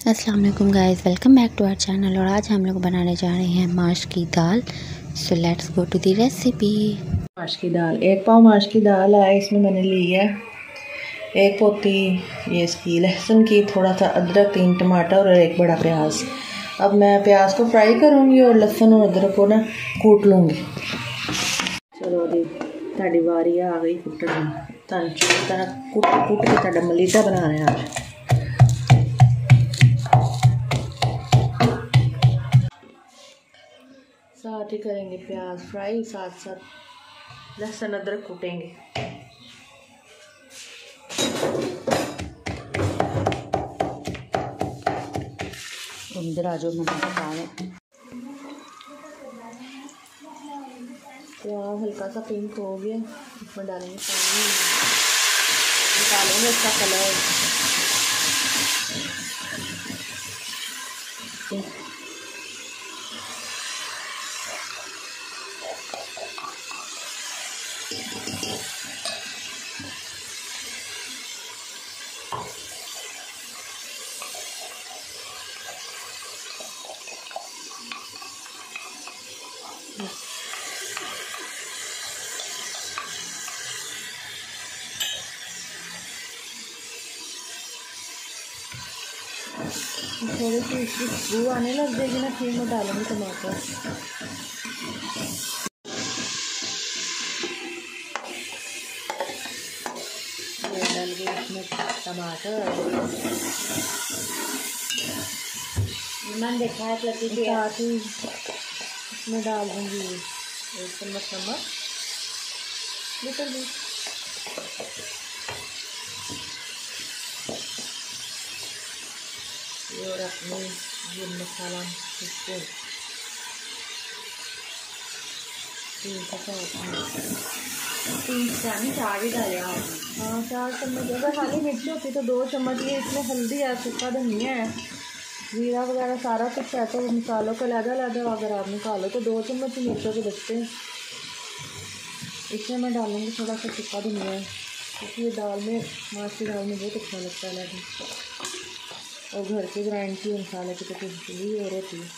अस्सलाम वालेकुम guys, welcome back to our channel. और आज हम लोग बनाने जा रहे हैं माश की दाल। So let's go to the recipe. माश की दाल, 1 पाव माश की दाल है। इसमें मैंने ली है 1 पोती ये इसकी लहसुन की, थोड़ा सा अदरक, 3 टमाटर और 1 बड़ा प्याज। अब मैं प्याज को फ्राई करूँगी और लहसुन और अदरक को ना कूट लूँगी। चलो जी, ताड़ी वारी आ गई कुटन कुट के ताड़ा मलीटा बना रहे हैं आज। साथ ही करेंगे प्याज फ्राई, साथ साथ लहसुन अदरक कूटेंगे। इधर आ जाओ, नमक पका लें। प्याज हल्का सा पिंक हो गया, इसमें डालेंगे पानी, निकालेंगे इसका कलर। थोड़ी सी इसकी खुशबू आने लग जाएगी ना, फिर मैं डालूंगी टमाटर। ये डाल के इसमें टमाटर, मैंने देखा है साथ ही इसमें डाल दूँगी 1 चम्मच नमक, लिटिल बिट। और अपने ये मसाला इसको 4 ही डाले आप। हाँ, 4 चम्मच। अगर हरी मिर्ची होती तो 2 चम्मच। ये इसमें हल्दी है, सूखा धनिया है, जीरा वगैरह सारा कुछ है, तो मसालों का लहदा अगर आप निकालो तो 2 चम्मच मिर्चों के बचते हैं। इसमें मैं डालूँगी थोड़ा सा सूखा धनिया, क्योंकि ये दाल में, माश की दाल में बहुत अच्छा लगता है लहसुन, और घर के ग्राइंड की मसाले की तो खुशबू और होती है।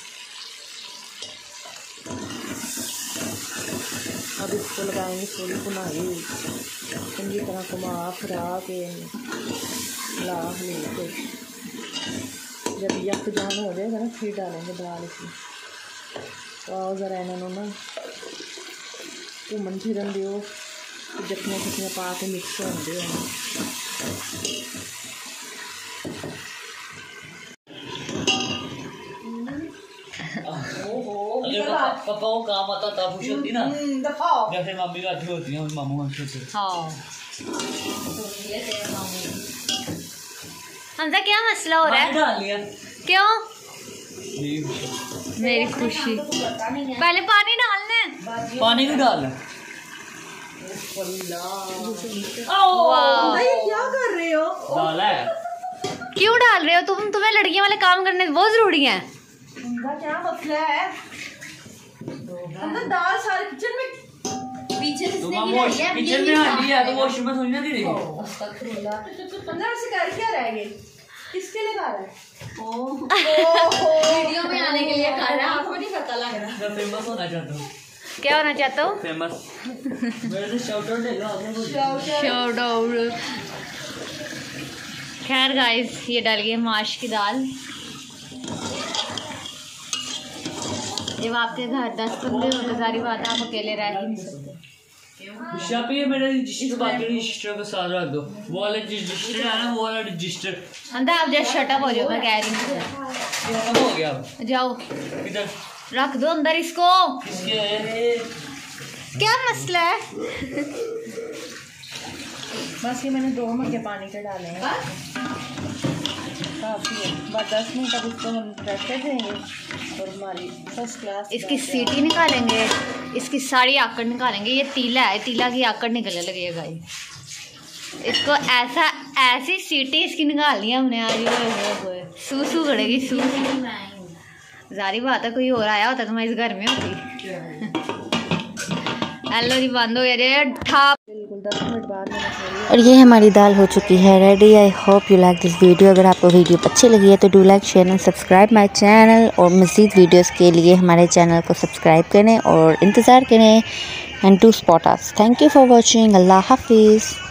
अब इसको लगाएंगे थोड़ी भुनाई, चंगी तरह घुमा फिरा के लाख लेके, जब यक जान हो जाएगा ना फिर डालेंगे दाल इसमें। तो ज़रा इन्होंने ना घूमन फिरन दियो, जखनियाँ पा के मिक्स होंगे। पापा को काम आता तब खुश होती ना, जैसे मम्मी का अच्छी होती है, मामू अच्छी होती है। हाँ। हमजा क्या मसला हो रहा है? डाल लिया। क्यों? मेरी खुशी। पहले पानी डालना है। पानी भी डाल। क्या कर रहे हो? डाल है। क्यों डाल रहे हो तुम? तुम्हें लड़कियों वाले काम करने बहुत जरूरी है। क्या मसला है? दाल सारे किचन में पीछे किचन में हड्डी है, तो वॉशरूम में थोड़ी ना गिरेगी। 15 से कर क्या रह गए? किसके लिए खा रहा है? वीडियो में आने के लिए खा रहा है, आपको नहीं पता लग रहा। मैं फेमस होना चाहता हूँ। क्या होना चाहता हूँ? फेमस। मेरे से शाउट आउट ले लो। Shout out. खैर गाइस, ये डाल गई माश की दाल। जब आपके घर 10 बंदे होते, सारी बात आप अकेले रह ही नहीं सकते। शापी है मेरे रजिस्टर, बाकी रजिस्टर को साथ रख दो। वो वाला रजिस्टर है ना, वो वाला रजिस्टर। अंदर आप जस्ट शट अप हो जाओ, मैं कह रही हूँ। हो गया, जाओ इधर रख दो अंदर इसको। क्या मसला है? बस ये मैंने 2 मग्गे पानी के डाले हैं, काफ़ी है। बस 10 मिनट तक इसको हम रखते देंगे और हमारी फर्स्ट क्लास इसकी सीटी निकालेंगे, इसकी सारी आकड़ निकालेंगे। ये तीला है, तीला की आकड़ निकलने लगेगा। इसको ऐसी सीटी इसकी निकालनी है हमने आज। सूसू करेगी, सूसू। जारी बात है, कोई और आया होता तो मैं इस घर में होती। हेलो जी बंद हो गया रे ठाप। बिल्कुल 10 मिनट बाद मैंने छोड़ी। और ये हमारी दाल हो चुकी है ready. I hope you like this video. अगर आपको वीडियो अच्छी लगी है तो do like share and subscribe my channel. और मज़ीद वीडियोस के लिए हमारे चैनल को सब्सक्राइब करें और इंतज़ार करें and to spot us. Thank you for watching. अल्लाह हाफिज़।